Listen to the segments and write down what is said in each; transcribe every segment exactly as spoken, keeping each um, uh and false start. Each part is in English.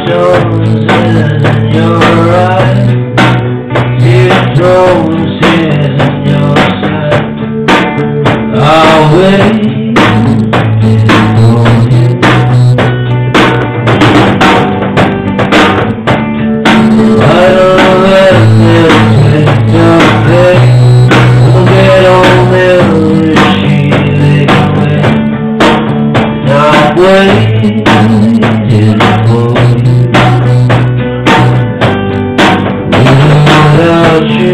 roses in your eyes, there's roses in your sight. I'll wait for you. I don't let this take your place. We'll get on there if she's away. I'll wait for you. Without you,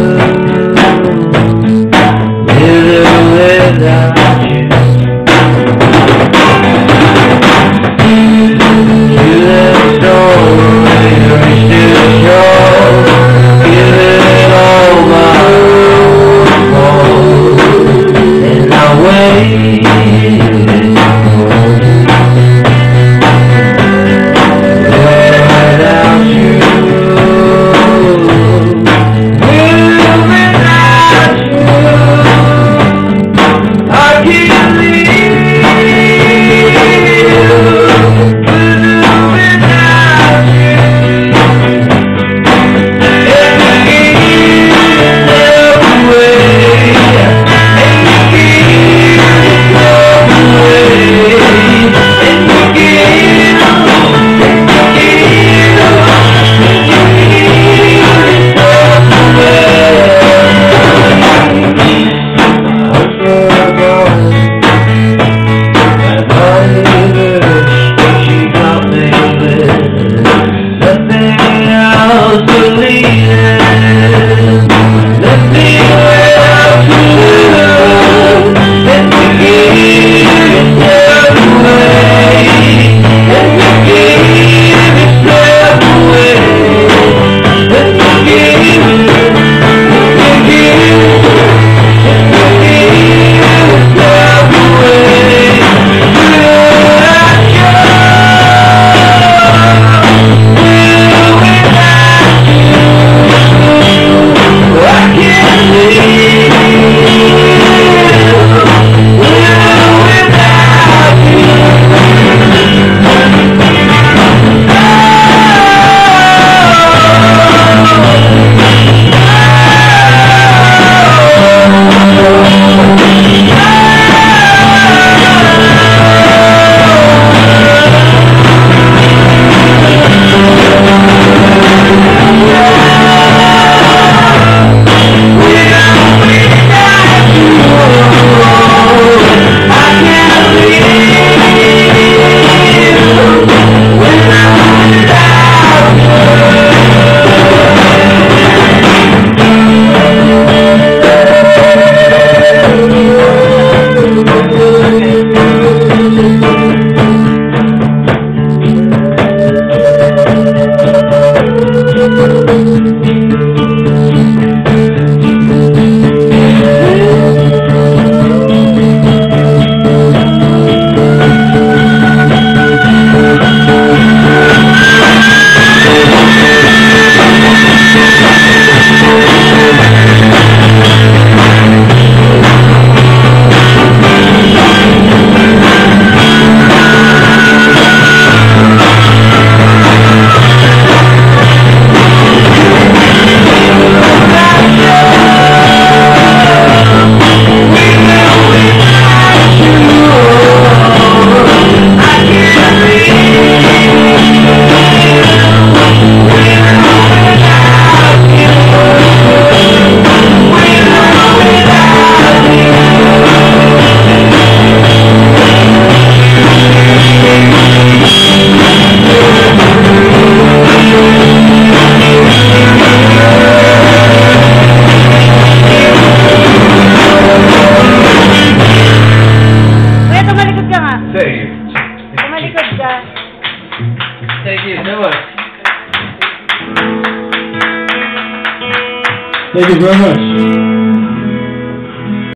living without you, you that story is still yours. Give it all my all, and I wait for you. Without you, Thank you so much. Thank you very much.